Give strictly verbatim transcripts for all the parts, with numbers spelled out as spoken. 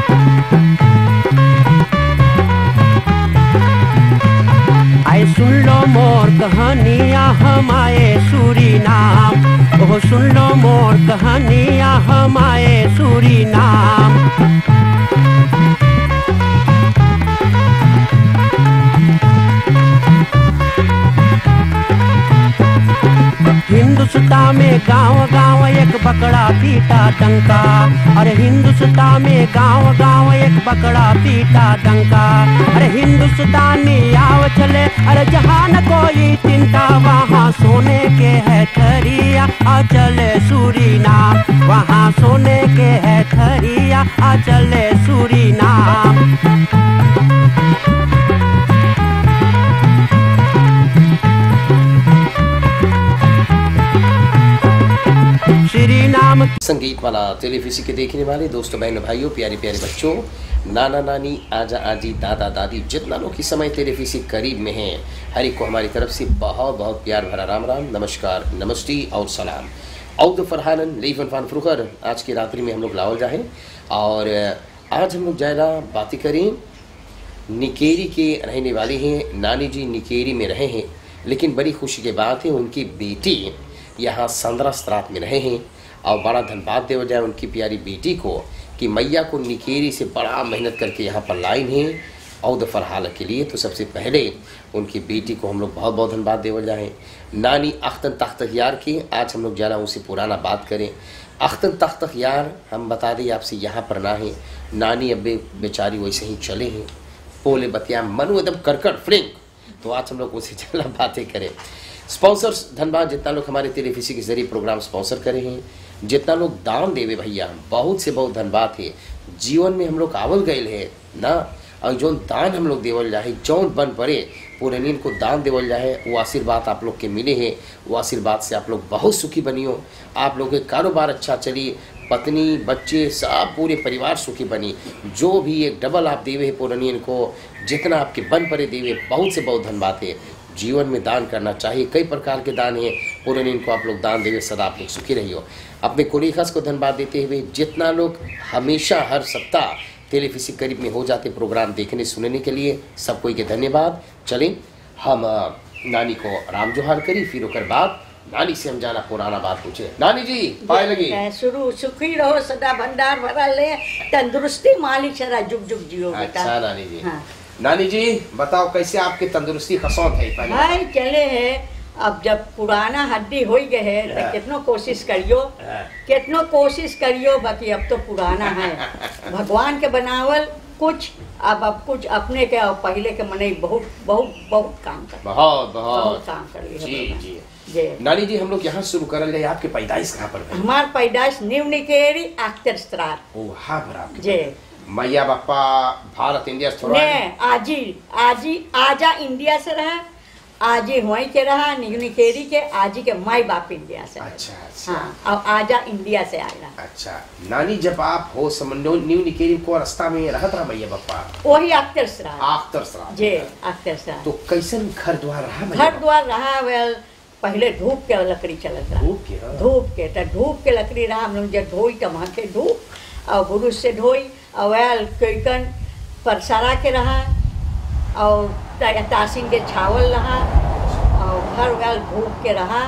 आए सुन लो मोर कहानियाँ हम आए सूरीनाम, ओह सुन लो मोर कहानियाँ हम आए सूरीनाम। हिंदुस्तान में गांव गांव एक बकरा पीटा डंका, अरे हिंदुस्तान में गांव गांव एक बकरा पीटा डंका। अरे हिंदुस्तानी आव चले, अरे जहाँ न कोई चिंता, वहाँ सोने के है थरिया आ चले सूरीनाम, वहाँ सोने के है थरिया आ चले सूरीनाम। श्री नाम संगीत वाला टेलीविजन के देखने वाले दोस्तों, बहनों, भाइयों, प्यारे प्यारे बच्चों, नाना नानी, आजा आजी, दादा दादी, जितना लोग इस समय टेलीविजन करीब में हैं, हर एक को हमारी तरफ से बहुत बहुत प्यार भरा राम राम, नमस्कार, नमस्ते और सलाम। औद फरहानन लेवन फान फरुखर, आज की रात्रि में हम लोग लावल जाए और आज हम लोग ज़्यादा बातें करें। निकेरी के रहने वाले हैं, नानी जी निकेरी में रहे हैं, लेकिन बड़ी खुशी की बात है उनकी बेटी यहाँ संद्रा स्त्रात में रहे हैं और बड़ा धन्यवाद देव जाए उनकी प्यारी बेटी को कि मैया को निकेरी से बड़ा मेहनत करके यहाँ पर लाइन है औद फरहाल के लिए। तो सबसे पहले उनकी बेटी को हम लोग बहुत बहुत धन्यवाद देव जाए। नानी अख्तन तख्तयार की आज हम लोग ज़रा उनसे पुराना बात करें। अख्तन तख्तयार हम बता दें आपसे यहाँ पर ना है, नानी अब बेचारी वैसे ही चले हैं, पोले बतिया मनु एकदम करकट फ्रिंक, तो आज हम लोग उनसे ज़रा बातें करें। स्पॉन्सर्स धन्यवाद, जितना लोग हमारे टेलीविजन के जरिए प्रोग्राम स्पॉन्सर करे हैं, जितना लोग दान देवे भैया, बहुत से बहुत धन्यवाद है। जीवन में हम लोग आवल गए है ना, और जो दान हम लोग देवल जाए, जौन बन पड़े पूरे नींद को दान देवल जाए, वो आशीर्वाद आप लोग के मिले हैं, वो आशीर्वाद से आप लोग बहुत सुखी बनियो, आप लोग के कारोबार अच्छा चली, पत्नी बच्चे सब पूरे परिवार सुखी बनी। जो भी एक डबल आप देवे है पूरनियन को, जितना आपके बन पड़े देवे, बहुत से बहुत धन्यवाद है। जीवन में दान करना चाहिए, कई प्रकार के दान हैं, पूरे इनको आप लोग दान देवे, सदा आप लोग सुखी रहियो। अपने कोलीखास को धन्यवाद देते हुए जितना लोग हमेशा हर सप्ताह टेलीविजन करीब में हो जाते प्रोग्राम देखने सुनने के लिए, सब कोई के धन्यवाद। चलें हम नानी को राम जोहार करी, फिर ओकर बाद नानी से हम जाना पुराना बात पूछे। नानी जी पाए लगी शुरू सुखी रहो, सदा भंडार भरा ले, तंदुरुस्ती मालिक शरा जुग जुग जियो बेटा। अच्छा नानी जी, हाँ। नानी जी बताओ कैसे आपकी तंदुरुस्ती खसौत है? भाई चले है, अब जब पुराना हड्डी हो गए है तो कितनो कोशिश करियो, कितनो कोशिश करियो, बाकी अब तो पुराना है। भगवान के बनावल कुछ, अब अब कुछ अपने के और पहले के मने बहुत बहुत बहुत काम कर, बहुत बहुत, बहुत काम करिए जी जी जी। नानी जी हम लोग यहाँ शुरू कर ले, आपके पैदाइश कहाँ पर है? हमार पैदाइश न्यू निकेरी आख्तर स्त्रार। ओ हाँ बराबर जी। मैया बापा भारत इंडिया ने आजी आजी आजा इंडिया से रहा, आजी हुई के रहा, निकेरी के आजी के माई बाप इंडिया से। अच्छा अच्छा। हाँ, और आजा इंडिया से आया। अच्छा नानी, जब आप हो समझो न्यू निकेरी को रास्ता में रहत रहा मैया बापा? वही आख्तर स्त्रार। आख्तर स्त्रार जी आख्तर स्त्रार। तो कैसन घर द्वार रहा? घर द्वार रहा वेल, पहले धूप के लकड़ी चलत रहा, धूप के धूप के तो धूप के लकड़ी रहा, हम लोग जब धोई तो वहाँ के धूप और बुरुष से धोई और वेल कैकन परसारा के रहा और तासीन के छावल रहा और घर वेल धूप के रहा।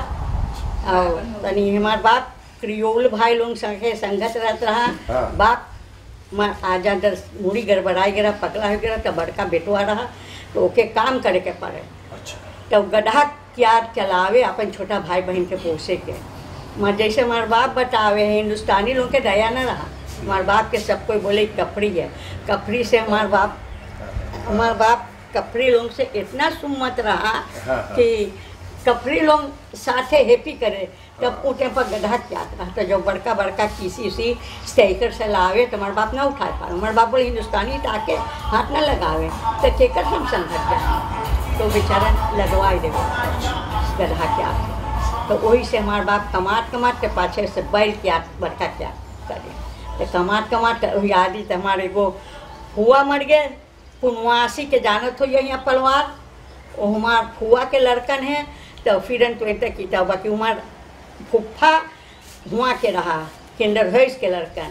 और तनी हमार बाप क्रियोल भाई लोग संगे संगत रहत रहा। हाँ। बाप मैं आजा दर मुड़ी गड़बड़ाई गिरा, पकड़ा हो गिरा तो बड़का बेटुआ रहा, तो ओके काम करे के पड़े। अच्छा। तो गड्ढा क्या चलावे अपन छोटा भाई बहन के पोसे के। मैं जैसे हमारे बाप बतावे हैं, हिंदुस्तानी लोग के दया न रहा, हमारे बाप के सब कोई बोले कपड़ी है, कपड़ी से हमारे बाप हमारे बाप कपड़ी लोग से इतना सुमत रहा कि कपड़ी लोग साथे हैप्पी करे, तब ऊँटे पर गड्ढा क्या रहा। तो जो बड़का बड़का किसी उसी स्टेकर से लावे तो हमारे बाप ना उठा पाए, हमारे बाप बोले हिंदुस्तानी टाके हाथ न लगावे तो केकर हम संकट जाए, तो बेचारा लगवाई देवे गड्ढा क्या। तो वही से हमारे बाप कमात कमात के पाछे से बैल क्या बड़का क्या करे, तो कमात कमात यादी तो हमारे को हुआ मर गए पुनवासी के जानत हो यहाँ परिवार, वो हमार फुआ के लड़कन है। तो फिर तो एक किता बाकी हमार फुफ्फा हुआ के रहा किंडर भैंस के लड़कन,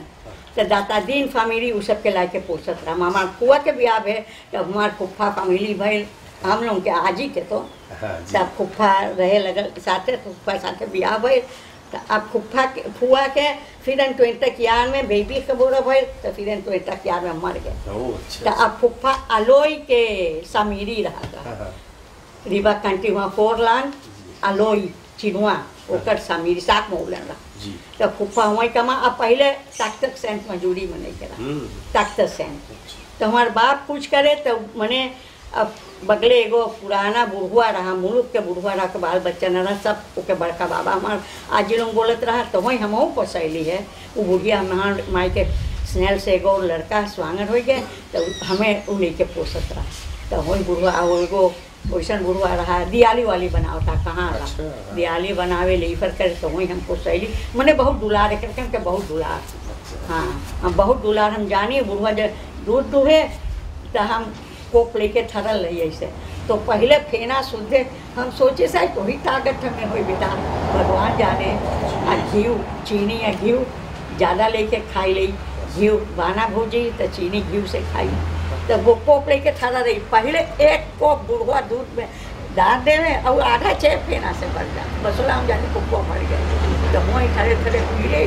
तो दाता दिन फैमिली उ सबके ला के पोसत रहा। हमार फुआ के ब्याह है तब हमार फुफ्फा फैमिली भइल हम लोग के आजी के तो हाँ जी। तब फुफ्फा रहे लगल साथे फुफ्फा साथे ब्याह भइल। तो अब फुफ्फा के फुआ के फिर ट्वेंटी कियार में बेबी के बोरा भइल तो फिर ट्वेंटी कियार में मर गए। ओह, अच्छा, तो अब फुफ्फा अलोई के समीरी रहा था हाँ, हाँ, रीवा कंटी वहाँ फोरलान अलोई चिनुआ ओकर समीरी साथ में उलन रहा। जी। तो फुफ्फा वहीं कमा अब पहले तख्त सेंट मजूरी में नहीं करा हम्म, तख्त सेंट। तो हमारे बाप कुछ करे तो मने अब बगले एगो पुराना बुढ़वा रहा मुल्क के बुढ़वा रहा के बाल बच्चा न रहा सब ओके बड़का बाबा हमार आज लोग बोलत रहा तो वहीं हम पोसैली है वो बुढ़िया हमार माई के स्नेल से एगो लड़का स्वांगन हो गए तो हमें उ नहीं के पोसत रहा। तो वही बुढ़वा वो एगो वैसन बुढ़वा रहा दियाली वाली बनावता कहाँ रहा अच्छा, हाँ। दियाली बनावे लेकर करे तो वहीं हम पोसैली मने बहुत दुलार एक के बहुत दुलार। हाँ हम बहुत दुलार हम जानी बुढ़वा जब दूध दूहे तो हम कोप लेके थरल रही ऐसे। तो पहले फेना शुद्धे हम सोचे शायद वही ताकत हमें हुई बेटा भगवान जाने आ घी चीनी या घी ज़्यादा लेके खाई ली घी बाना भूजी तो चीनी घी से खाई तो वो कोप लेके थरा रही। पहले एक कोप बुढ़वा दूध में डाल देवे और आधा छः फेना से भर जा बसोला हम जाने कोपो भर गए तो वहीं थरे थरे पी रही।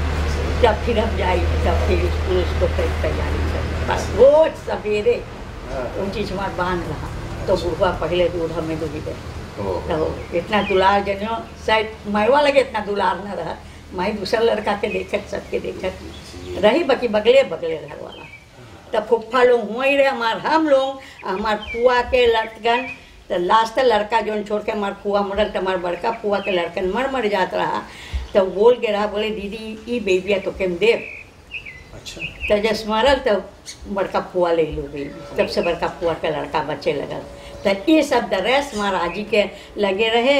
जब फिर हम जाए तब फिर स्कूल उसको तैयारी कर बस रोज सवेरे वो चीज हमारे बांध रहा तो बुढ़वा पहले दूध हमें दूधी दे। तो इतना दुलार जनो शायद मैवा लगे इतना दुलार न रहा मैं दूसरा लड़का के देखत सबके देखत रही बाकी बगले बगले घर वाला। तब फुफ्फा लोग हुआ ही रहे हमार हम लोग हमार फुआ के लड़कन तो लास्ट लड़का जो छोड़ के हमार फुआ मरल तो हमार बड़का फुआ के लड़कन मर मर जात रहा तो बोल के रहा बोले दीदी ई बेबिया तो केम देव। अच्छा, तो जब मरल तो बड़का फुआ ले लो गई तब से बड़का फुआ का लड़का बच्चे लगल। तो ये सब दरेस महाराज जी के लगे रहे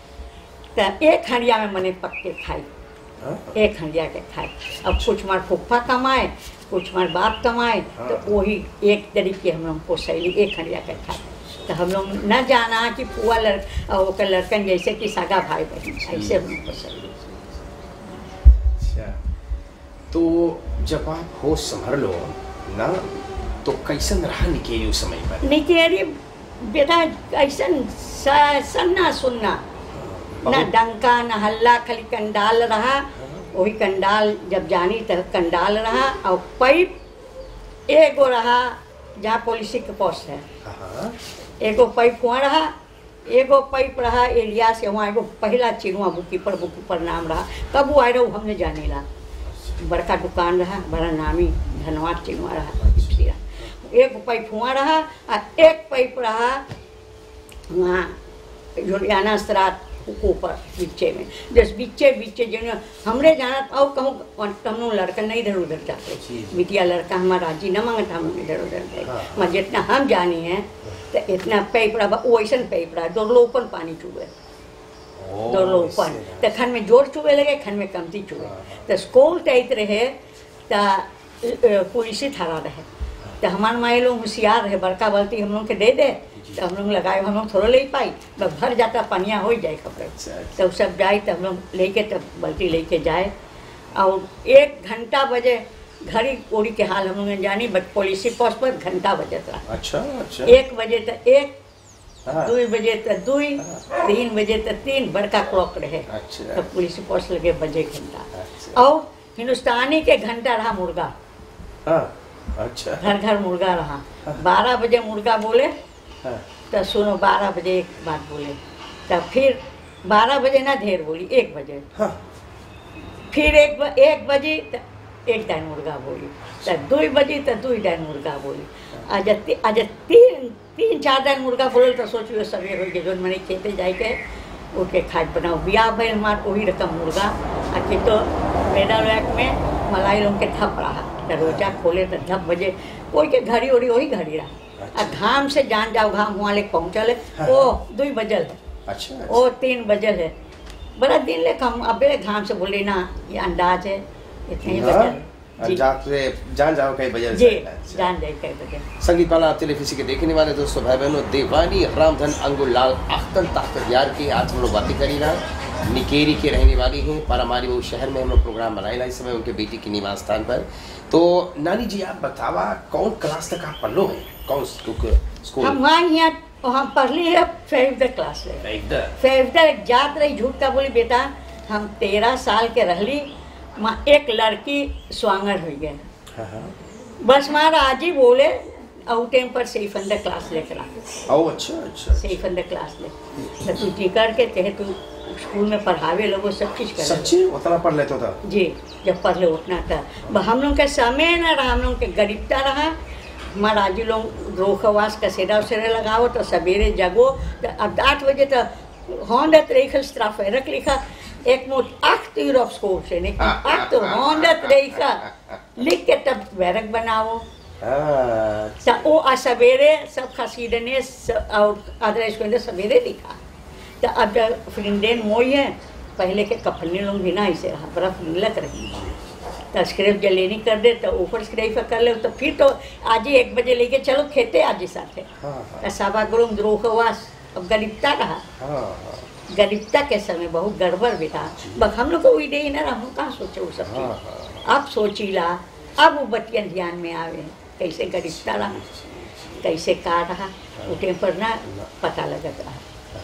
तो एक हंडिया में मने पक के खाई एक हंडिया के खाए। अब कुछ मार फुफ्फा कमाए कुछ मार बाप कमाए तो वही एक तरीके हम लोग पोसैली एक हंडिया के खाए। तो हम लोग न जाना कि फुआ लड़ वो लड़कन जैसे कि सगा भाई बहन ऐसे हम लोग पोसैली। तो जब आप होश संभर लो ना तो कैसन रहा निकेरी उस समय पर? निकेरी बेटा कैसन सन्ना सुनना न डंका न हल्ला खाली कंडाल रहा। वही कंडाल जब जानी तब कंडाल रहा और पाइप एगो रहा जहाँ पुलिस के पोस्ट है एगो पाइप वहाँ रहा एगो पाइप रहा एरिया से वहाँ एगो पहला चिनुआ बुकी पर बुकी पर नाम रहा कब वो आए रहा हमने जाने ला बड़का दुकान रहा बड़ा नामी धनवाद चिनुआ रहा एक पाइप हुआ रहा और एक पाइप रहा वहाँ जुलियाना सरात ऊपर बीचे में जस बीचे बीचे जो हमरे जाना और कहूँ हम लड़का नहीं इधर उधर जाते बिटिया लड़का हमारा राजी न मांगता हम इधर उधर गए मैं जितना हम जानी है तो इतना पाइप रहा वो वैसा पाइप रहा दो लोपन पानी चुए दो लोपन तो खन में जोर चुए लगे खन में कमती चुए तो स्कूल टाइट रहे तो पुलिस थारा रहे तो हमारे माए लोग होशियार रहे बड़का बाल्टी हम लोग के दे दे तो हम लोग लगाए हम लोग थोड़ा ले पाई बस भर जाता पनिया हो जाए कपड़े तो सब जाए तो हम लोग लेके तब बाल्टी लेके जाए और एक घंटा बजे घड़ी उड़ी के हाल हम लोग जानी बट पुलिस पोस्ट पर घंटा बजे था। अच्छा, अच्छा। एक बजे तक एक दो बजे तक दो तीन बजे तक तीन बड़का क्लॉक रहे। अच्छा। तो पुलिस पोस्ट लगे बजे घंटा। अच्छा। और हिंदुस्तानी के घंटा रहा मुर्गा। अच्छा। घर घर मुर्गा रहा। बारह बजे मुर्गा बोले तो सुनो बारह बजे एक बात बोले तो फिर बारह बजे ना ढेर बोली एक बजे फिर एक ब, एक बजे तो एक डाइन मुर्गा बोली तो दो बजे तो दो डाइन मुर्गा बोली आज आज तीन तीन चार डाइन मुर्गा बोले तो सोचियो सवेर हो गए जो मैंने खेते जाए के उनके खाद बनाओ ब्याह भाई हमार वही रकम मुर्गा आ कि तो मेडल रैक में मलाई लोग के धप रहा दरवाजा खोले तो धप बजे कोई के घड़ी उड़ी वही घड़ी रहा। अच्छा। घाम से जान जाओ घाम वहाँ ले पहुँचल है। हाँ। ओ दो बजल है। अच्छा, अच्छा। ओ तीन बजल है बड़ा दिन ले कम अबे घाम से बोले ना ये अंदाज है इतने ही बजल जाते जान जाओ कई बजल जी जान जाए कई बजल। संगीत पाला टेलीविजन के देखने वाले दोस्तों भाई बहनों देवानी रामधन अंगुल लाल आख्तन ताख्तर यार की आज हम लोग बातें करी रहा निकेरी के रहने वाली हैं। पारामारी वो शहर में हम लोग प्रोग्राम बनाए इस समय उनके बेटी के निवास स्थान पर। तो नानी जी आप बतावा कौन क्लास तक आप पढ़ लो है, कौन स्कूल? हम वहाँ यहाँ हम पढ़ली है फिफ्थ क्लास में। फिफ्थ जात रही, झूठ का बोली बेटा, हम तेरह साल के रहली, माँ एक लड़की स्वांगर हो गए। बस हमारा आज ही बोले और टाइम पर सेफ अंदर क्लास लेकर आ। ओ अच्छा अच्छा सेफ अंदर क्लास ले तो तू जी करके कहे तू स्कूल में पढ़ावे लोगों सब चीज़ कर सच्ची उतना पढ़ लेता था जी। जब पढ़ ले उतना था हम लोग का समय ना रहा, हम लोग के गरीबता रहा। हमारा आज लोग रोखवास कसेरा उसेरा लगाओ तो सवेरे जगो तो अब आठ बजे तक होंडत रेखल स्ट्राफ रख लिखा एक मोट आठ यूरोप स्कोर से नहीं आठ तो होंडत रेखा लिख के तब बैरक बनाओ। तो वो सवेरे सब खसीदने और आदरा इसको सवेरे लिखा। तो अब फ्रिंडेन मोई है पहले के कफनी लोग भी ना ऐसे रहा बर्फ मिलत रही तो स्क्रेप जलेनी कर दे तो ऊपर स्क्रेप कर ले तो फिर तो आज ही एक बजे लेके चलो खेते आज ही साथ है सभा गुरु द्रोहवास। अब गरीबता रहा, गरीबता के समय बहुत गड़बड़ भी था। बस हम लोग को वही दे ना रहा, हम कहाँ सोचे वो सब चीज़। अब सोचीला अब वो बतिया ध्यान में आवे कैसे गरीबता रहा कैसे का रहा उठे पर ना पता लगत रहा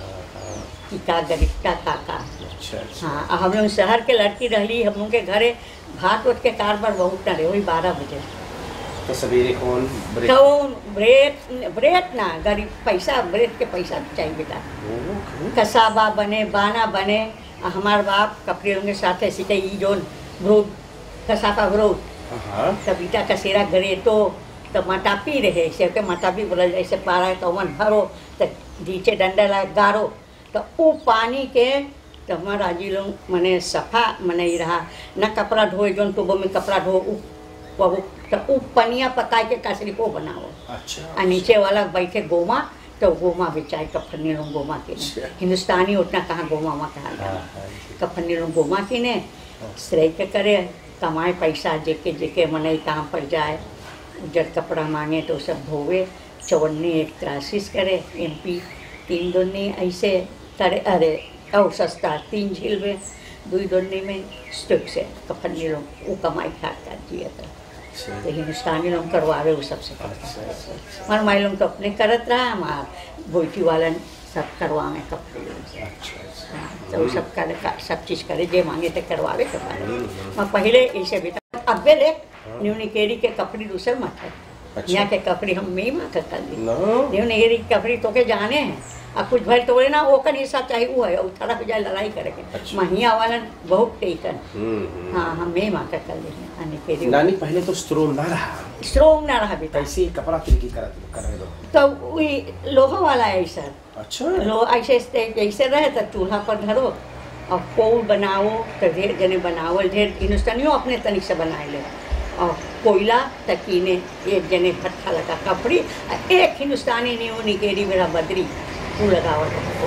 कि का गरीबता का का। हाँ हम लोग शहर के लड़की रही, हम लोग के घरे भात उठ के कारोबार बहुत न रहे वही बारह बजे तो सवेरे कौन ब्रेक तो ब्रेक ब्रेक ना गरीब पैसा ब्रेक के पैसा चाहिए बेटा। कसाबा बने बाना बने हमारे बाप कपड़े होंगे साथ सीखे ई जोन ब्रोड कसाबा ब्रोड कबीता कसेरा घरे तो तो मटापी रहे से के मटापी बोला जैसे पारा तो मन भरो तो नीचे डंडा ला गारो तो वो पानी के तो हमारा जी लोग मने सफा मने ही रहा न कपड़ा धोए जोन तो वो में कपड़ा धो वो तो वो पनिया पकाए के कसरी को बनाओ। अच्छा, और नीचे वाला बैठे गोमा तो गोमा बेचाए कफनी लोग गोमा के हिंदुस्तानी उतना कहाँ गोमा मा कहा कफनी लोग गोमा की ने श्रेय के करे कमाए पैसा जेके जेके मने काम पर जाए जब कपड़ा मांगे तो सब धोवे चवन्नी एक क्रासिस करे एम पी तीन दोनी ऐसे करे अरे और सस्ता तीन झील में दुई दोनी में स्टिक से कफनी लोग वो कमाई खा कर जिया था तो हिंदुस्तानी लोग करवावे वो सबसे हमारे माई लोग तो अपने करत रहा हमार बोईटी वाला सब करवावे कपड़े तो वो सब करे सब चीज़ करे जे मांगे तो करवावे करवावे। मैं पहले ऐसे बेटा अब ले न्यू निकेरी के कपड़े दूसरे मत है यहाँ के कपड़े हम में मत कर दी न्यू निकेरी के कपड़े तो के जाने हैं अब कुछ भर तो ना वो का हिस्सा चाहे वो है और थोड़ा जाए लड़ाई करेंगे महिया वाला बहुत टेकन। हाँ हम में माता कर ली नानी पहले तो स्ट्रोंग ना रहा स्ट्रोंग ना रहा बेटा ऐसे कपड़ा तिरकी कर कर दो तो वही लोहा वाला है सर। अच्छा लो ऐसे ऐसे रहे तो चूल्हा पर धरो और पोल बनाओ तो ढेर जने बनाओ ढेर हिंदुस्तानियों अपने तनिक से बनाए ले और कोयला तकीने एक जने भट्ठा लगा कपड़ी एक हिंदुस्तानी नहीं वो निकेरी मेरा बदरी वो लगाओ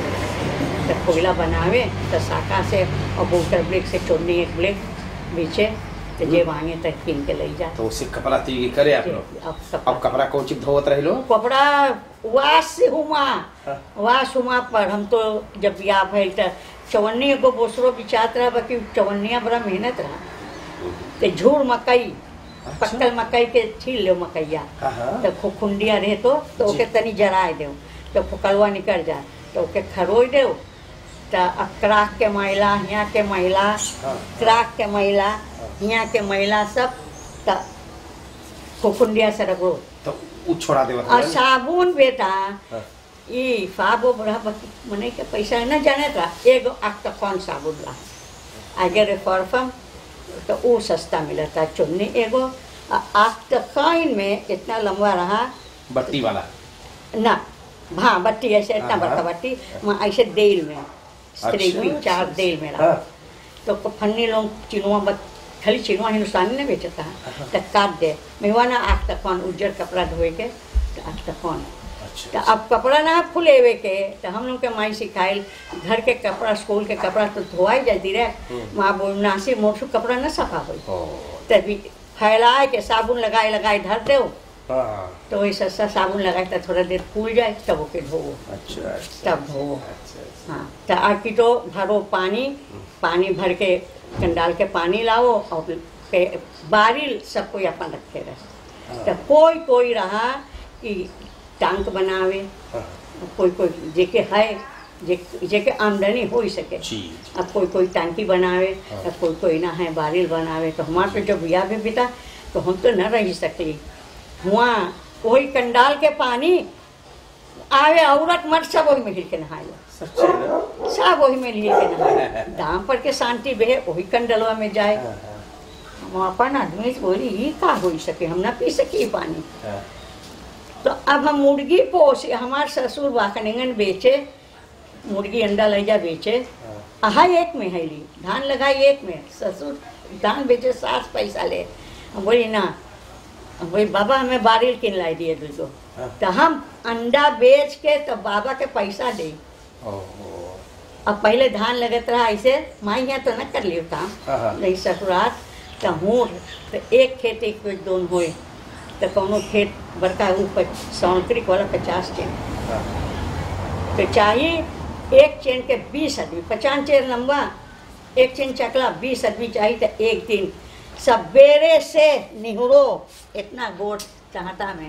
तो कोयला बनावे तो साका से और बोटर ब्लेक से चोरनी एक ब्लेक बीचे तो जे मांगे तो किन के ले जाए तो उससे कपड़ा तिरकी करे आप लोग। अब कपड़ा कौन चीज धोवत रहे लो कपड़ा वास हुआ वास हुआ पर हम तो जब ब्याह भैल तो चवन्नी को बोसरो बिचात रहा बाकी चवन्निया बड़ा मेहनत रहा तो झूड़ मकई पक्कल मकई के छील लो मकैया तो खुखुंडिया रहे तो तो ओके तनी जराए दो तो फुकलवा निकल जाए तो ओके खरोई दो तो अब क्राक के महिला यहाँ के महिला क्राक के महिला यहाँ के महिला सब तो खुखुंडिया से रखो तो छोड़ा दे और साबुन बेटा ई फाबो बड़ा मने के पैसा है ना जाने था एक आख तक कौन साबुन ला आगे रे परफ्यूम तो वो सस्ता मिला था चुन्नी एगो आख तक काइन में इतना लंबा रहा बत्ती वाला ना हाँ बत्ती ऐसे इतना बड़का बत्ती ऐसे देल में स्त्री चार देल में रहा तो फन्नी लोग चिनुआ बत खाली चिनुआ हिंदुस्तानी ने बेचता है तो काट दे मेहवाना आख तक कौन उज्जर कपड़ा धोए के तो आख तक कौन तो अब कपड़ा ना फुले हुए के तो हम लोग के माई सिखाए घर के कपड़ा स्कूल के कपड़ा तो धोआई जाती रहे वहाँ बोल नासी मोटू कपड़ा न सफा हो तभी फैलाए के साबुन लगाए लगाए धर दो तो वही सस्ता साबुन लगाए तो थोड़ा देर फूल जाए तब ओके धोवो तब धोवो। हाँ तो आकी तो भरो पानी, पानी भर के कंडाल के पानी लाओ और बारिल सब कोई अपन रखे रहे। तो कोई कोई रहा कि टांक बनावे, कोई कोई जेके है जे जेके आमदनी हो ही सके। अब कोई कोई टांकी बनावे, अब कोई कोई ना है बारिल बनावे। तो हमारे पे जब ब्याह भी बीता तो हम तो न रह सकते हुआ, वही कंडाल के पानी आवे, औरत मर्द सब वही में हिल के नहाए, सब वही में हिल के नहाए, दाम पर के शांति बहे वही कंडलवा में जाए। हम अपन आदमी से बोली ये का हो सके, हम ना पी सकी पानी। तो अब हम मुर्गी पोस, हमारे ससुर वाकनेंगन बेचे मुर्गी, अंडा ले जा बेचे, आहा एक में है ली धान लगाई एक में, ससुर धान बेचे सात पैसा ले। हम बोली ना, हम बोली बाबा हमें बारिल किन लाई दिए दूसरो। तो हम अंडा बेच के तो बाबा के पैसा दे। अब पहले धान लगत रहा ऐसे, माई यहाँ तो न कर लियो काम, नहीं ससुरात तो हूँ तो एक खेत एक दोन होए, तो कोनो खेत बड़का ऊपर सौंतरिक वाला पचास चेन, तो चाहिए एक चेन के बीस आदमी, पचास चेन लंबा एक चेन चकला, बीस आदमी चाहिए। तो एक दिन सवेरे से निहुरो इतना गोट चाहता में,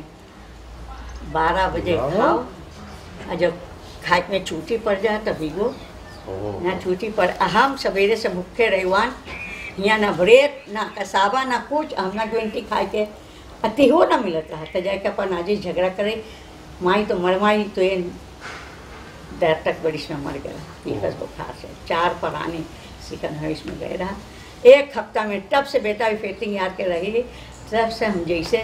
बारह बजे खाओ, और जब खाए में छुट्टी पड़ जाए तभी वो ना छुट्टी पर हम सवेरे से भूखे रहवान, यहाँ ना ब्रेड ना कसावा ना कुछ, हम ना ट्वेंटी खाए के अति हो ना मिलत रहा। तो जाके अपन आज ही झगड़ा करे, माई तो मरमाई तो ये देर तक बरिश में मर गया टीफस बुखार से, चार परानी सिकन हरीश में गए रहा एक हफ्ता में। तब से बेटा भी फेटिंग याद के रही, तब से हम जैसे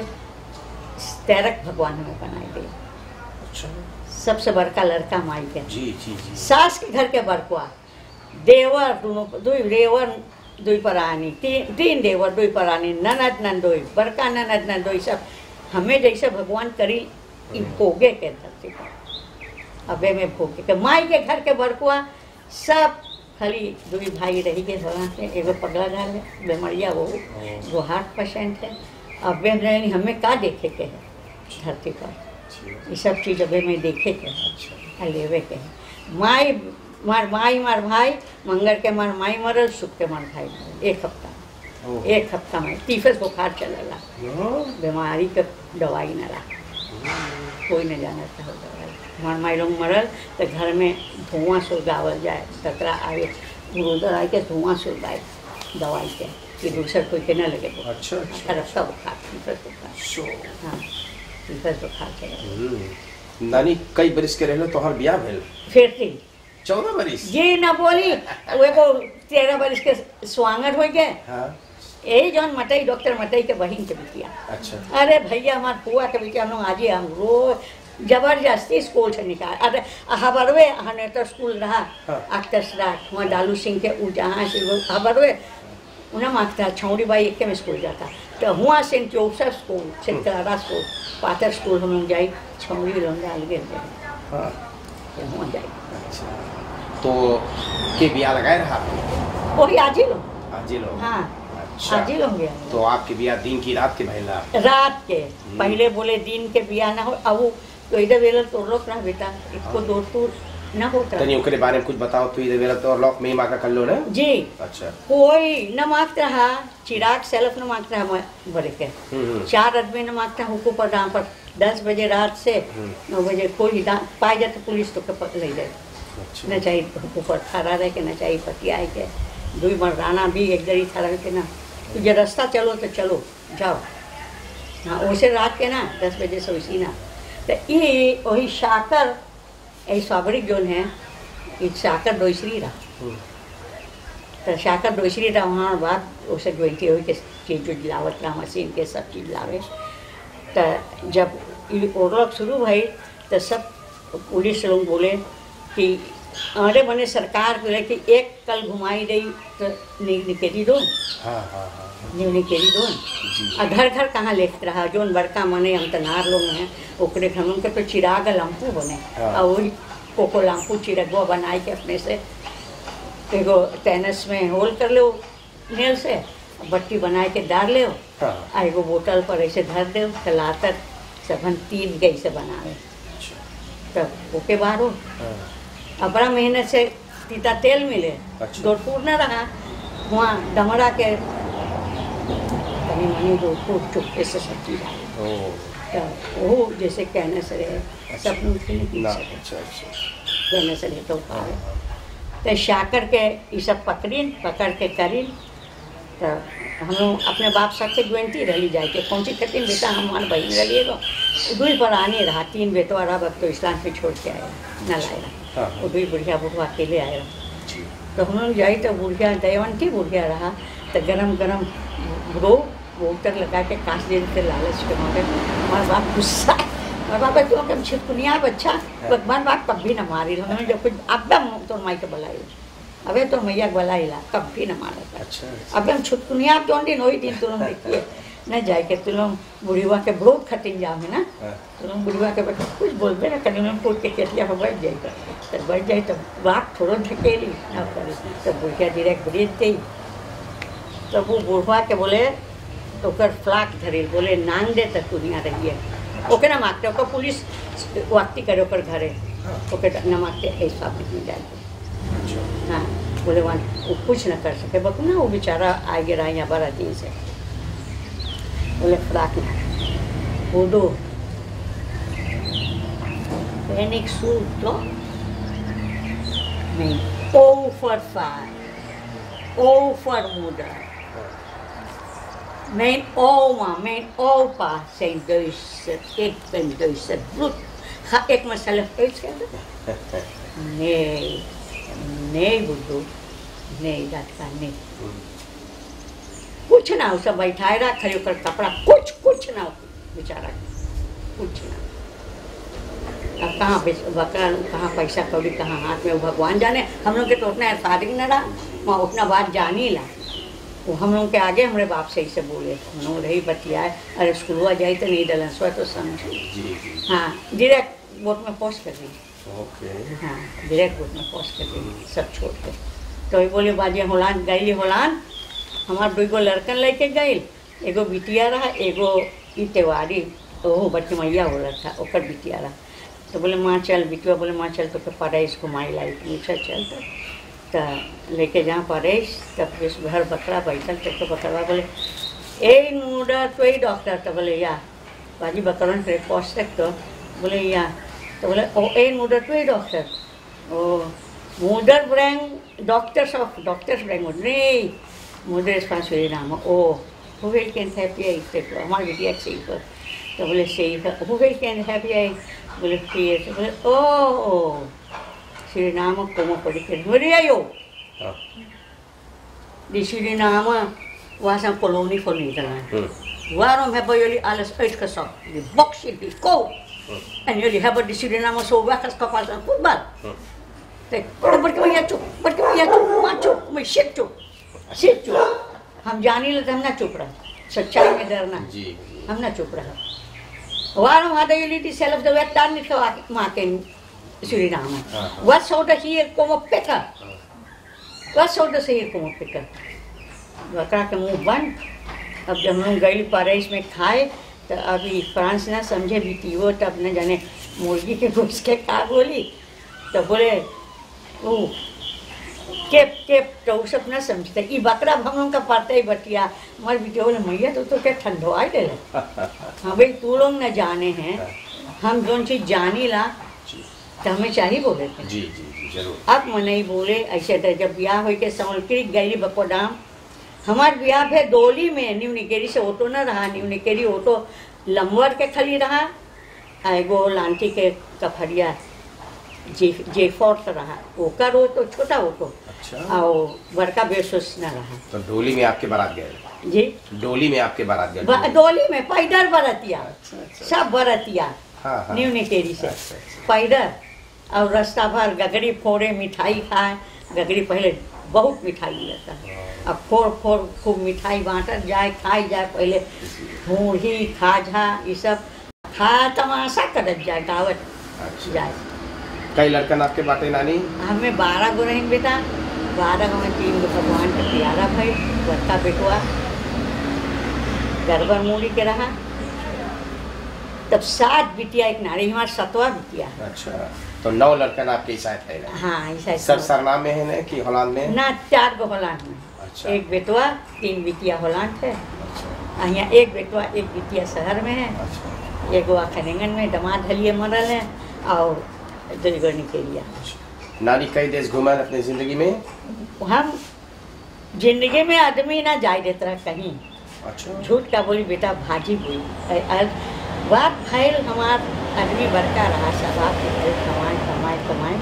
तैरक भगवान हमें बनाए गए। अच्छा। सबसे बड़का लड़का माई के, जी जी जी, सास के घर के बड़कुआ देवर, दोनों दुई देवर दुई परानी, तीन तीन देवर दुई परानी, ननद नंदोई, बड़का ननद नंदोई, सब हमें जैसे भगवान करी भोगे के धरती पर, अबे में भोगे के माई के घर के बड़कुआ सब खाली दुई भाई रही के धरा से, एगो पगला डाल बेमरिया वो वो हार्ट पेशेंट है। अबे हमें का देखे के है धरती पर, ये सब चीज़ अबे में देखे के है, लेवे के है। माई मार माई मार भाई, मंगल के मार माई मरल, शुक्र के मार भाई मरल, एक हफ्ता एक हफ्ता में टीफस बुखार चलेगा, बीमारी के दवाई न रहा, कोई न जाना था दवाई। हमार माई लोग मरल तो घर में धुआं सुलगावल जाए, तकरा आए गुरुदर आए के धुआं सुलगाए दवाई के, कि दूसर कोई के न लगे। अच्छा रफ्ता बुखार, टीफस बुखार, हाँ टीफस बुखार चले। नानी कई बरिस के रहलो तोहर बियाह भेल? फिर थी चौदह बरिस जी ना बोली, वे को तेरह बरिस के स्वांगत हो गए। हाँ। यही जौन मटई डॉक्टर मटई के बहन के बिटिया। अच्छा। अरे भैया हमारे फुआ के बिटिया, हम लोग आज ही हम रोज जबरदस्ती स्कूल से निकाल, अरे हबरवे हने तो स्कूल रहा। हाँ। अक्तसरा वहाँ डालू सिंह के उ जहाँ से हबरवे उन्हें मांगता छौड़ी बाई एक में स्कूल जाता, तो हुआ Saint Joseph school, Saint Clara school, पातर स्कूल हम लोग जाई, छौड़ी लोग डाल गए हुआ जाए। तो के बिया लगाए रहा वही आज ही लोग, आज ही लोग, हाँ अच्छा। आज ही लोग गया। तो आपके बिया दिन की रात के भैला? रात के, पहले बोले दिन के बिया ना हो, अब तो इधर वेला तो लोग ना बेटा इसको दो टूर ना होता। तनी ओकरे बारे में कुछ बताओ तो, इधर वेला तो लोग में माका कर लो ना जी। अच्छा। कोई न मांगता रहा, चिराग सेल्फ न मांगता है बड़े के, चार आदमी न मांगता हुकू पर दाम पर, दस बजे रात से नौ बजे कोई पाए जाए तो पुलिस तो ले जाए। अच्छा। न चाहिए ऊपर खड़ा रह के, न चाहिए पतिया के, दुई मर्दाना भी एक जरी खड़ा के ना, तुझे रास्ता चलो तो चलो जाओ, हाँ वैसे रात के ना दस बजे से वैसी ना। तो ये वही शाकर ऐसी स्वाभाविक जोन है, ये शाकर दोसरी रहा, तो शाकर दोसरी रहा वहाँ बाद उसे ज्वेंटी हुई के चीज़ जो लावत रहा, मशीन के सब चीज़ लावे। तो जब और लोग शुरू भई तो सब पुलिस लोग बोले कि अरे बने सरकार बोले कि एक कल घुमाई रही तो निकेली दो, हाँ हाँ हाँ निकेली दो, और घर घर कहाँ लेट रहा, जोन बड़का मने हम तनार लोग हैं ओकरे हम के तो चिराग लम्पू बने, और वही कोको लम्पू चिरगवा बनाए के अपने से एगो टेनिस में होल कर लो नेल से, बट्टी बनाए के डाल ले, हाँ। एगो बोतल पर ऐसे धर दे, चलाकर सबन तीन गई से बनावे, तब ओके बारो अब बड़ा मेहनत से तीता तेल मिले। अच्छा। जोधपुर न रहा, वहाँ डमरा के कहीं मनी जोधपुर चुपके से सब चीज आई। ओ तो वो जैसे कहने से रहे सब लोग ना, अच्छा अच्छा। कहने से रहे तो पावे तो शाकर के ये सब पकड़ीन पकड़ के करीन। तो हम लोग अपने बाप सबके ज्वेंटी रही जाए के कौन सी कहती बेटा हमारे बहन रहिए गो दुई पर आने रहा तीन बेटवा रहा अब तो इस्लाम पे छोड़ के आया न लाए रहा वो दुई बुढ़िया बुढ़वा अकेले आए रहा। तो हम लोग जाई तो बुढ़िया दयवंती बुढ़िया रहा तो गरम गरम रो वो तक लगा के काश दे के लालच के मारे हमारा बाप गुस्सा और बाबा तो कम छिपकुनिया बच्चा भगवान बाप कभी न मारी उन्होंने जब कुछ अब तो माई के बुलाई अबे तो मैया बुलाई ला कभी न मारा था। अच्छा अब हम छुटकुनिया आप जौन दिन वही दिन तुम देखिए न जाए के तुम बुढ़ीवा के बहुत खटिन जाओ है ना तुम बुढ़ीवा के बेटा कुछ बोलते ना कहीं उन्होंने पूछ के केतलिया पर बैठ जाएगा तो बैठ जाए तो बाप थोड़ा ढकेली न करी तो बुढ़िया डायरेक्ट ब्रेज दी तो वो बुढ़वा के बोले तो कर फ्लाक धरे बोले नांग दे तक दुनिया रही है ओके ना मांगते ओकर पुलिस वाक्ति करे ओकर घरे ओके न मांगते ऐसा में जाए। हाँ बोले वहाँ वो कुछ न कर सके बकू ना वो बेचारा आ गया रहा यहाँ बड़ा दिन से बोले फ्लाक वो दो पैनिक सूट तो नहीं ओ फॉर फार ओ फॉर मुडर Mijn oma, mijn opa zijn duizend, ik ben duizend bloed. Ga ik mezelf uitschelden? Nee, nee बुद्धू, नहीं dat kan नहीं। कुछ ना उसे बैठाए रहा खड़ी होकर कपड़ा कुछ कुछ ना बेचारा कुछ ना। अब कहाँ बकरा कहाँ पैसा कौड़ी कहाँ हाथ में भगवान जाने हम लोग के तो उतना एहसास न रहा वहाँ उतना बात जान ही ला वो हम लोग के आगे हमारे बाप सही से बोले हम लोग रही बतियाए अरे स्कूल हुआ जाए तो नहीं डलन सो तो समझे हाँ डायरेक्ट बोट में पोस्ट कर दी ओके हाँ डायरेक्ट बोट में पोस्ट कर दी सब छोड़ के तो वही बोले बाजी होलान गई होलान हमारे दो गो लड़कन लेके गई एगो बिटिया रहा एगो ई त्योहारी ओहो बच्चे मैया हो रहा था ओकर बिटिया रहा तो बोले माँ चल बिटिया बोले माँ चल तो फिर पढ़ाई घुमाई लाई पूछा चल तो लेके जहाँ परेश तब इस घर बकरा बैठल तब तो बकरवा बोले ए नूडा तो ही डॉक्टर तो बोले या बाजी बकरवन फिर पहुँच तक तो बोले या तो बोले ओ ए नूडा तो ही डॉक्टर ओ मूडर ब्रैंग डॉक्टर्स ऑफ डॉक्टर्स ब्रैंग नहीं मूडर स्पांसरी नाम ओ who will can happy I तो हमारे बिटिया सही पर तो बोले सही है who will can happy I बोले फिर तो बोले ओ Suriname como por que moria eu. Di Suriname was een kolonie van Nederland. Waarom hebben jullie alles uitgezocht? Die boksen, die kool. En jullie hebben die Suriname zo weggestopt als een voetbal. Kijk, wat kan je doen? Wat kan je doen? Wat doen? Maar shit doen. Shit doen. हम जान ही लेते हम ना चुप रहा सच्चाई में डरना हम ना चुप रहा waarom hadden jullie die zelfde wet daar niet gemaakt in Suriname? Wat zouden ze hier komen pikken? Wat zouden ze hier komen pikken? बकरा के मुँह बंद। अब जब हम लोग गई पेरिस में खाए तो अभी फ्रांस ना समझे बीती वो तब न जाने मुर्गी के घुस के का बोली तो बोले वो केप केप तो वो सब ना समझते ये बकरा हम लोग का पड़ता ही बटिया हमारे बेटे बोले मैया तो तो क्या ठंडवाई दे हाँ भाई तू लोग न जाने हैं हम जोन चीज जानी ला तो हमें चाहिए बोले थे जी जी जी जरूर। अब मैं नहीं बोले ऐसे तो जब ब्याह हो के समलकिरी गई बकोडाम हमारे ब्याह है डोली में न्यू निकेरी से ऑटो न रहा न्यू निकेरी ऑटो लंबर के खली रहा एगो लांटी के कफरिया जे जे फोर्ट रहा ओकर वो तो छोटा ऑटो अच्छा और बड़का बेसोस न रहा तो डोली में आपके बारात गए जी डोली में आपके बारात गए ब- डोली में पैदल बरतिया अच्छा, अच्छा। सब बरतिया हाँ, हाँ। न्यू निकेरी से अच्छा, अच्छा। पैदल और रास्ता भर गगरी फोड़े मिठाई खाए गगरी पहले बहुत मिठाई मिलता अब फोड़ फोड़ खूब मिठाई बांटल जाए खाई जाए पहले मुरही खाजा ये सब खा तमाशा करत जाए गावत अच्छा। जाए कई लड़कन आपके बाटे नानी हमें बारह गो रही बेटा बारह में तीन गो भगवान का प्यारा भाई बड़का बेटुआ गरबर मूड़ी के रहा तब सात बिटिया एक नारी हमारा सतवा बिटिया अच्छा तो नौ लड़कन आपके साथ है ना? हाँ ऐसा सब सरनाम में है ना कि होलांद में? ना चार गो होलांद में। अच्छा। एक बेटवा तीन बिटिया होलांद है। अच्छा। यहाँ एक बेटवा एक बिटिया शहर में है। अच्छा। एगो खनेंगन में दमाद हलिए मरल है और दुगो निकलिया। नानी कई देश घुमा अपनी जिंदगी में? हम जिंदगी में आदमी ना जाए देता रहा कहीं। अच्छा। झूठ का बोली बेटा भाजी बोली बात फैल हमार आदमी बड़का रहा सब आप कमाए कमाए कमाए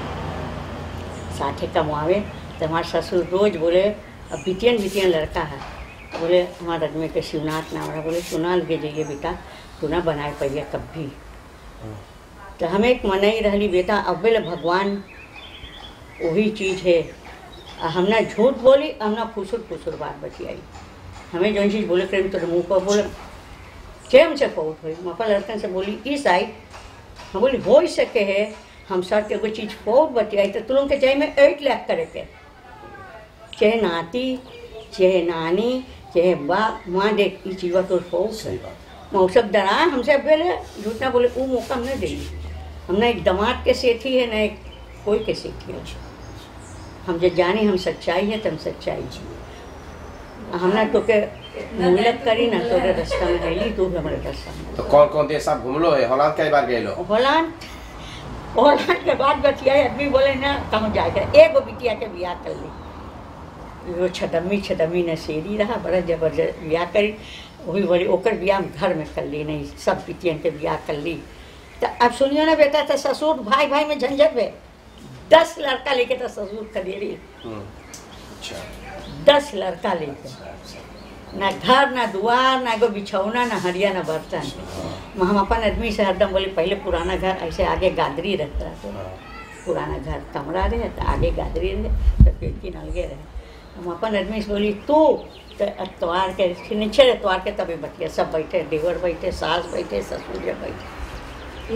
साथे कमावे। तो हमारे ससुर रोज बोले अब बिटियन बिटियन लड़का है बोले हमारे आदमी के शिवनाथ नाम रहा बोले सुना भेजिए बेटा तू ना बनाए पाइए कभी। तो हमें एक मन ही रही बेटा अब भगवान वही चीज़ है। हमने झूठ बोली हमने फुसुर फुसुर बात बतियाई। हमें जो चीज़ बोले करें तो मुँह पर बोले केम से फोट हुई। हम अपन लड़कन से बोली इस आई हम बोली हो ही सके है हम सर के कोई चीज़ फोट बतियाई तो तुम के चाहे में एट लाख करे के चाहे नाती चाहे नानी चाहे बाप माँ देख ये चीज़ तो फोट है। मैं सब डरा हमसे बोले झूठ ना बोले वो मौका हमने दे हमने एक दमाद के सेठी है ना एक कोई के सेठी है। हम जो जाने हम सच्चाई है तो हम सच्चाई हमने तो के मुलक करी ना तो रास्ता में है तू हमारे रास्ता में। तो कौन कौन देश आप घूमलो है? होलांद कई बार गए लो? होलांद होलांद के बाद बतिया आदमी बोले ना कहाँ जाएगा एगो बिटिया के ब्याह कर ली। वो छदमी छदमी न शेरी रहा बड़ा जबरदस्त ब्याह करी वही बड़ी ओकर ब्याह घर में कर ली नहीं सब बिटियन के ब्याह कर ली। तो अब सुनियो ना बेटा तो ससुर भाई भाई में झंझट है दस लड़का लेके तो ससुर खदेरी दस लड़का लेके ना घर ना दुआर ना एगो बिछौना ना हरिया ना बर्तन। हम अपन आदमी से हरदम बोले पहले पुराना घर ऐसे आगे गादरी रहता तो पुराना घर कमरा रहे तो आगे गादरी रहे तो खिड़की नलगे रहे। हम अपन आदमी से बोली तू तो अतवार के नीचे अतवार के तभी बतिया सब बैठे देवर बैठे सास बैठे ससुर जब बैठे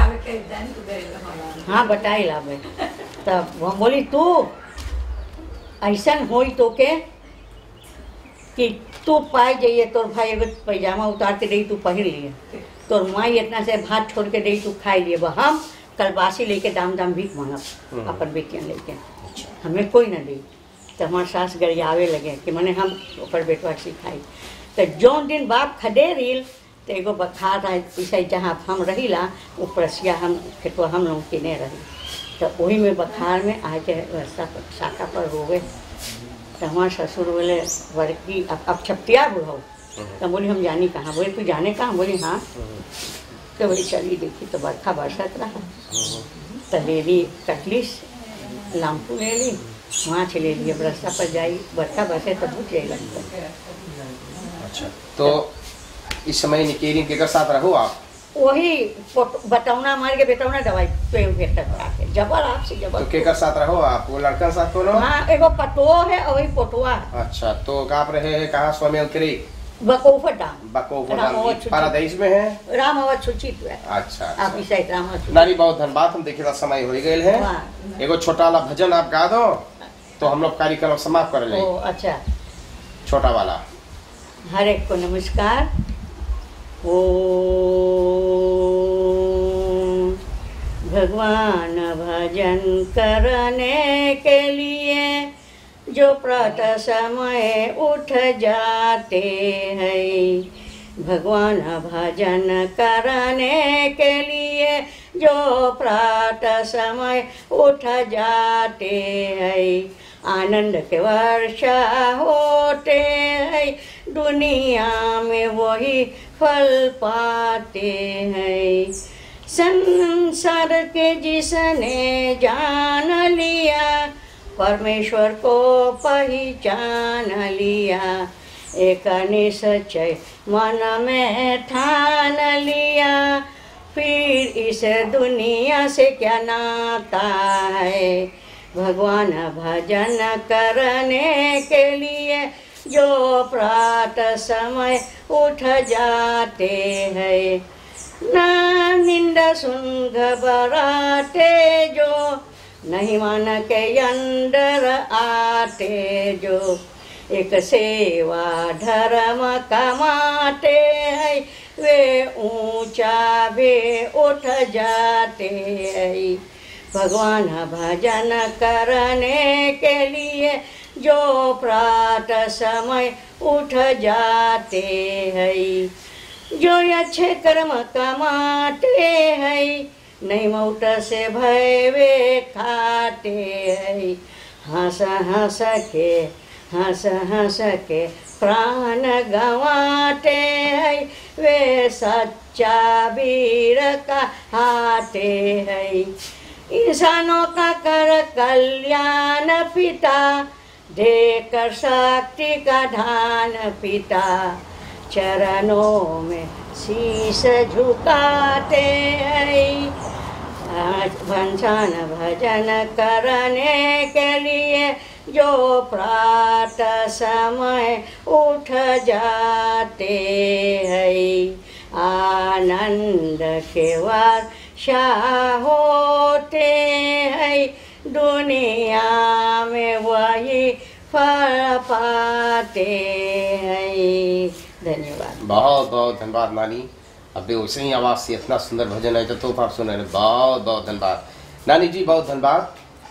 हाँ बताई ला भाई। तब हम बोली तू ऐसा होई तो के कि तू पाए जाइए तोर भाई एगो पैजामा उतार के दे तू पहन लिए तोर माई इतना से भात छोड़ के दे तू खाई लिए हम कलबासी लेके दाम दाम भीख मांगब अपन बेटियाँ लेके हमें कोई ना दी। तो हमारे सास गरियावे लगे कि मैंने हम ऊपर बेटवा सिखाई। तो जौन दिन बाप खदे रील तो एगो बखार रहा ऐसा जहाँ हम रही ला वो प्रसिया हम खेतवा हम लोग किने रही तो वही में बखार में आके रास्ता पर शाखा पर हो गए। तो हमारे ससुर बोले वर्गी अब अब छपटिया बुढ़ाओ तो बोली हम जानी कहाँ बोले तू जाने कहाँ बोली हाँ। तो बोली चली देखी तो बरखा बरसत रहा तो ले ली कटलिस लामपू ले ली वहाँ से ले लिए रास्ता पर जाई बरखा बरसे तो भूत जाए लगता। अच्छा तो इस समय निकेरी के साथ रहो आप? वही बतौना मार के बेतौना दवाई पे के जबर आपसे जबर। तो केकर साथ रहो आप? वो लड़का साथ कौन हो? हाँ एगो पटो है और वही पोटवा। अच्छा तो कहाँ रहे हैं कहाँ स्वामी अंतरी? बकोफा डाम बकोफा डाम पारादीस में है रामावत सूचित है। अच्छा आप इस साइड रामावत नारी बहुत धन्यवाद हम देखे समय हो गए है एगो छोटा वाला भजन आप गा दो तो हम लोग कार्यक्रम समाप्त कर ले। अच्छा छोटा वाला। हर एक को नमस्कार। ओ भगवान भजन करने के लिए जो प्रातः समय उठ जाते हैं भगवान भजन करने के लिए जो प्रातः समय उठ जाते हैं आनंद के वर्षा होते हैं दुनिया में वही फल पाते हैं। संसार के जिसने जान लिया परमेश्वर को पहचान लिया एक निश्चय मन में ठान लिया फिर इस दुनिया से क्या नाता है। भगवान भजन करने के लिए जो प्रातः समय उठ जाते हैं ना निंदा सुन घबराते जो नहीं मान के अंदर आते जो एक सेवा धर्म कमाते हैं वे ऊंचा भी उठ जाते हैं। भगवान भजन करने के लिए जो प्रातः समय उठ जाते हैं, जो अच्छे कर्म कमाते हैं, नहीं मौत से भय वे खाते हैं। हंस हंस के हंस हंस के प्राण गंवाते हैं, वे सच्चा वीर कहाते हैं। इंसानों का कर कल्याण पिता, देकर शक्ति का धान पिता, चरणों में शीश झुकाते हैं। भंसन भजन करने के लिए जो प्रातः समय उठ जाते हैं, आनंद के वर्षा होते हैं, दुनिया में वही फल पाते हैं। धन्यवाद। बहुत बहुत धन्यवाद नानी। अब वैसे ही आवाज़ से इतना सुंदर भजन है तो आप सुन रहे, बहुत बहुत धन्यवाद नानी जी, बहुत धन्यवाद।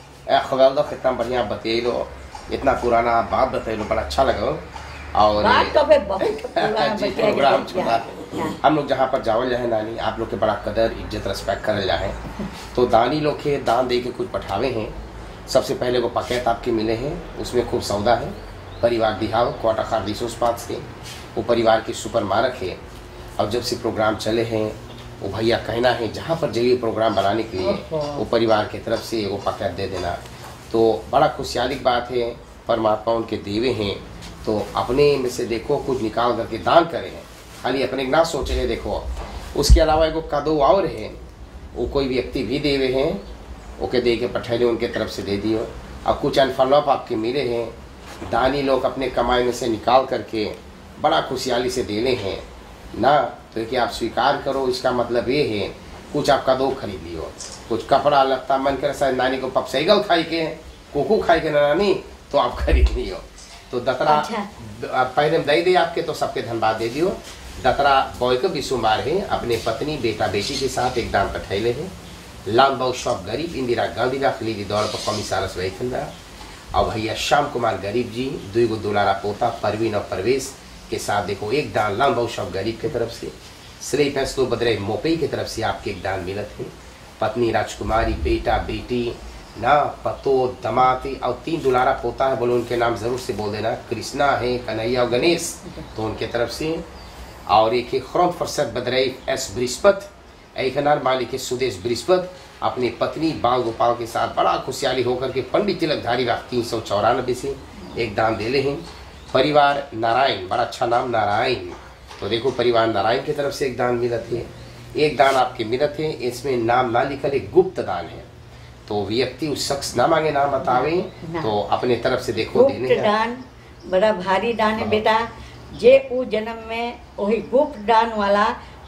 खबर दो इतना बढ़िया बतेलो, इतना पुराना बात बतेलो, बड़ा अच्छा लगा। और बात तो पे बहुत पुराना जी बतिया प्रोग्राम गया। छोड़ा, हम लोग जहाँ पर जावल जाए नानी, आप लोग के बड़ा कदर इज्जत रिस्पेक्ट करल जाए, तो दानी लोग के दान दे के कुछ पठावे हैं। सबसे पहले वो पैकेट आपके मिले हैं, उसमें खूब सौदा है। परिवार दिहाव क्वार्टर खारदीसों पास से वो परिवार की सुपर मारक है। अब जब से प्रोग्राम चले हैं वो भैया कहना है जहाँ पर जाइए प्रोग्राम बनाने के लिए वो परिवार की तरफ से वो पैकेट दे देना, तो बड़ा खुशहाली की बात है। परमात्मा उनके देवे हैं, तो अपने में से देखो कुछ निकाल करके दान करें, खाली अपने ना सोचे है। देखो उसके अलावा एक कदो और है, वो कोई व्यक्ति भी देवे हैं, ओके दे के पठैले उनके तरफ से दे दियो। अब कुछ अनफॉलोअप आपके मिले हैं, दानी लोग अपने कमाई में से निकाल करके बड़ा खुशहाली से देने हैं ना, तो कि आप स्वीकार करो। इसका मतलब ये है कुछ आपका दो खरीद लियो, कुछ कपड़ा लत्ता, मन करे शायद नानी को पपसैगल खाई के कोको खाई के ना नानी, तो आप खरीद लियो। तो दतरा अच्छा। पहले दे दे आपके, तो सबके धन्यवाद दे दियो। दतरा बॉय को भी सुमार है, अपने पत्नी बेटा बेटी के साथ एक दाम पठैले है। लाल बाबू सब गरीब इंदिरा गांधी का खरीदी दौड़ पर कमिसारस वही और भैया श्याम कुमार गरीब जी, दो गो दुलारा पोता परवीन और परवेश के साथ देखो एक दान लाल बाबू सब गरीब की तरफ से। श्री फैसलो बदरे मोपई की तरफ से आपके एक दान मिलत है। पत्नी राजकुमारी, बेटा बेटी ना, पतो दमाती और तीन दुलारा पोता है, बोलो उनके नाम जरूर से बोल देना, कृष्णा है, कन्हैया और गणेश, तो उनके तरफ से। और एक खरौन फरसत बदरई एस बृहस्पत, एक नार मालिक सुदेश बृहस्पत अपनी पत्नी बाल गोपाल के साथ बड़ा खुशहाली होकर के पंडित तिलकधारी रात तीन सौ चौरानबे से एक दान दे ले हैं। परिवार नारायण, बड़ा अच्छा नाम नारायण, तो देखो परिवार नारायण की तरफ से एक दान मिलत है। एक दान आपके मिलत है, इसमें नाम ना लिखल, एक गुप्त दान है, तो व्यक्ति उस शख्स ना मांगे नाम बतावे ना। तो अपने तरफ से देखो देने गुप्त का। दान बड़ा भारी दान है बेटा, जे उ जन्म में वही गुप्त दान वाला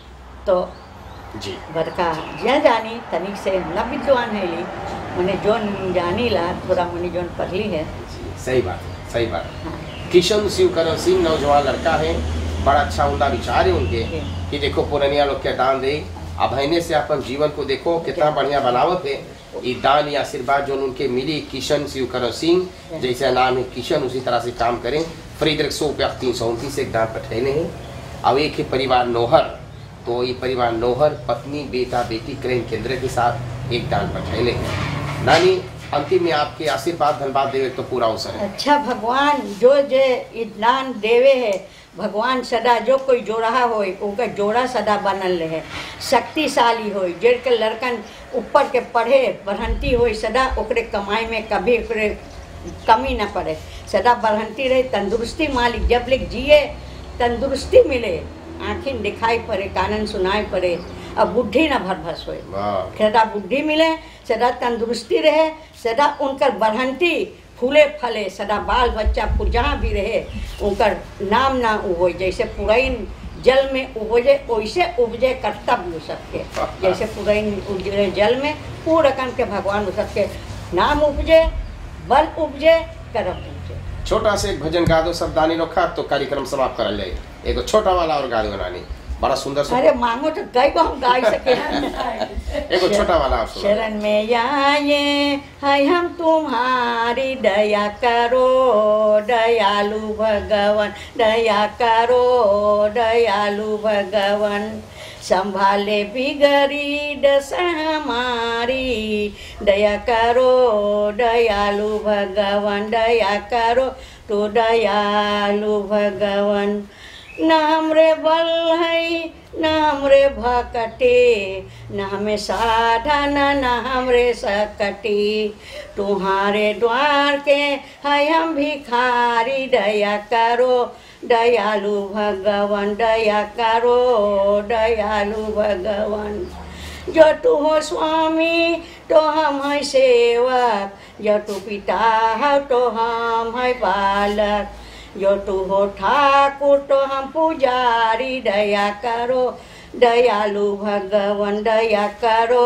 तो जी बड़का ज्या जानी तनिक से न विद्वान है ली, मैंने जोन जानी ला थोड़ा मैंने जोन पढ़ली है। सही बात है, सही बात है। हाँ। किशन शिवकरण सिंह नौजवान लड़का है, बड़ा अच्छा उमदा विचार है उनके जी। कि देखो पुरनिया लोग क्या दान दे, अभयने से अपन जीवन को देखो कितना बढ़िया बनावत है। ये दान या आशीर्वाद जो उनके मिली, किशन शिवकरण सिंह जैसा नाम है किशन, उसी तरह से काम करें। फ्रीदरिक सौ रुपया तीन सौ उनतीस एक दान पठैले हैं। अब एक है परिवार नोहर, तो ये परिवार नोहर पत्नी बेटा बेटी क्रय केंद्र के साथ एक दान पठैले हैं। नानी अंतिम में आपके आशीर्वाद धन्यवाद देवे तो पूरा अवसर है। अच्छा भगवान जो जे दान देवे है, भगवान सदा जो कोई जोड़ा होए उनका जोड़ा सदा बनल रहे, शक्तिशाली होए, जेके लड़कन ऊपर के पढ़े बढ़ंती होए, सदा ओकरे कमाई में कभी ओकरे कमी न पड़े, सदा बढ़ंती रहे, तंदुरुस्ती मालिक जब लिख जिए तंदुरुस्ती मिले, आँखें दिखाई पड़े, कानन सुनाई पड़े, अब बुद्धि न भरभस होए, सदा बुद्धि मिले, सदा तंदुरुस्ती रहे, सदा उनकर बढ़ंती फूले फले, सदा बाल बच्चा जहाँ भी रहे उनकर नाम ना उहो, जैसे पुरैन जल में उपजे वैसे उपजे कर्तव्य सबके, जैसे पुरैन उपजे जल में वो रकम के भगवान सबके नाम उपजे, बल उपजे, कर्म उपजे। छोटा से एक भजन गा दो सब दानी लोग खा, तो कार्यक्रम समाप्त कर ले। एक छोटा वाला और गा दो नानी। बड़ा सुंदर सा अरे मांगो तो कई को हम गा सके। एक छोटा वाला आप सुना। शरण में आए हैं हम तुम्हारी, दया करो दयालु भगवान, दया करो दयालु भगवान, संभाले बिगड़ी दशा हमारी, दया करो दयालु भगवान, दया करो तो दयालु भगवान। न हमरे बल है न हमरे भकटे, न हमें साधन न हमरे सकटी, तुम्हारे द्वार के है हम भिखारी, दया करो दयालु भगवान, दया करो दयालु भगवान। जो तू हो स्वामी तो हम है सेवक, जो तू पिता है तो हम है बालक, जो तू हो ठाकुर तो हम पुजारी, दया करो दयालु भगवान, दया करो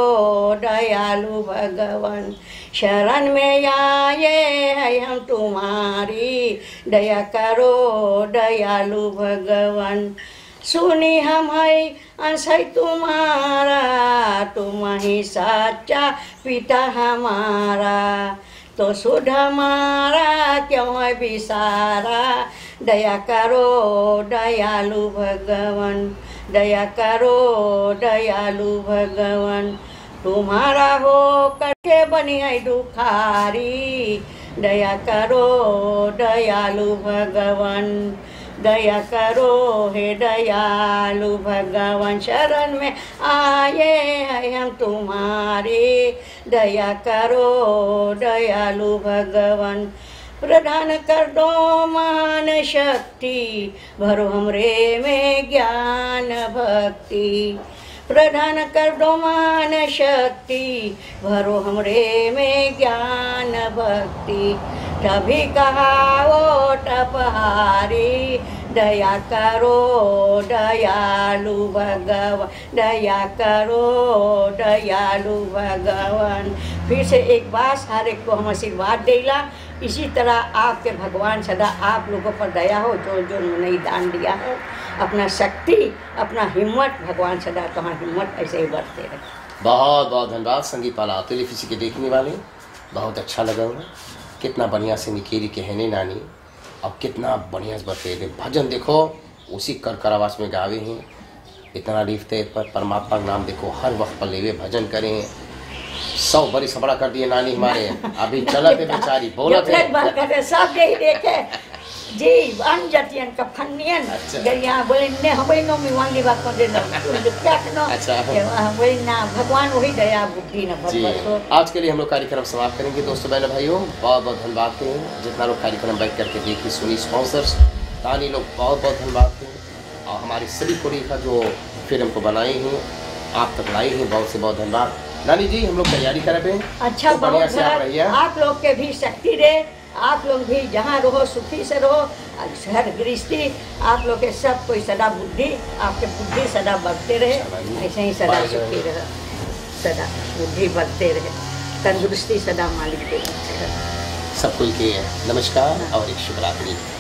दयालु भगवान। शरण में आए हैं हम तुम्हारी, दया करो दयालु भगवान। सुनी हम है अंश है तुम्हारा, तुम ही सच्चा पिता हमारा, तो सुध हमारा क्यों है विसारा, दया करो दयालु भगवान, दया करो दयालु भगवान। तुम्हारा हो करके बनी है दुखारी, दया करो दयालु भगवान, दया करो हे दयालु भगवान। शरण में आए हैं हम तुम्हारे, दया करो दयालु भगवान। प्रदान कर दो मान शक्ति, भरो हमरे में ज्ञान भक्ति, प्रदान कर दो मान शक्ति, भरो हमरे में ज्ञान भक्ति। तभी कहा वो तपहारी, दया करो दयालु भगवान, दया करो दयालु भगवान। फिर से एक बार सारे को हम आशीर्वाद देला। इसी तरह आपके भगवान सदा आप लोगों पर दया हो, जो जो उन्होंने दान दिया है, अपना शक्ति अपना हिम्मत, भगवान सदा तुम्हारी हिम्मत ऐसे ही बढ़ते रहे। बहुत बहुत धन्यवाद संगीत वाला टेलीफिसी के देखने वाले, बहुत अच्छा लगा हुआ। कितना बढ़िया से निकेरी कहने नानी, अब कितना बढ़िया से बते थे भजन। देखो उसी कर कर आवाज में गावे हैं, इतना लिखते पर परमात्मा का नाम देखो हर वक्त पर लेवे भजन करें। सौ बरिस बड़ा कर दिए नानी हमारे, अभी चलत है बेचारी बोलत है सब यही देखे जी अन जतियन का फन्नियन गरिया बोले ने हमें नो मी वांगी बात कर देना क्या कनो। अच्छा बोले ना भगवान वही दया बुद्धि न भगवान। आज के लिए हम लोग कार्यक्रम समाप्त करेंगे दोस्तों बहनों भाइयों। बहुत बहुत धन्यवाद हैं जितना लोग कार्यक्रम बैठ करके देखी सुनी, स्पॉन्सर्स तानी लोग बहुत बहुत धन्यवाद हैं, और हमारी सभी कोड़ी का जो फिल्म को बनाए हैं आप तक लाई हैं, बहुत से बहुत धन्यवाद। नानी जी हम लोग तैयारी कर रहे हैं, अच्छा बहुत आप लोग के भी शक्ति दे, आप लोग भी जहाँ रहो सुखी से रहो, हर गृहस्थी आप लोग के सब कोई सदा बुद्धि आपके बुद्धि सदा बढ़ते रहे, ऐसे ही सदा सुखी रहे, सदा बुद्धि बढ़ते रहे, तंदुरुस्ती सदा मालिक दे। सबको के नमस्कार और एक शुभ रात्रि।